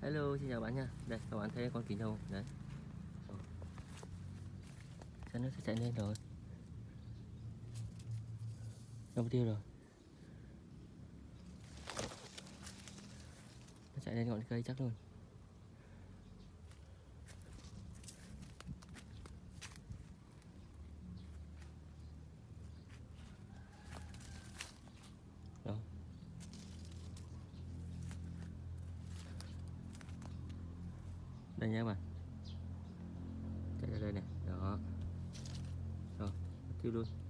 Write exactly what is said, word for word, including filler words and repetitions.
Hello, xin chào bạn nha. Đây, các bạn thấy con kỳ nhông đấy. Sao nó sẽ chạy lên rồi? Nó mất tiêu rồi. Nó chạy lên ngọn cây chắc luôn. Đó. Đây nha các bạn. Chạy ra đây này. Đó. Rồi, mất tiêu luôn.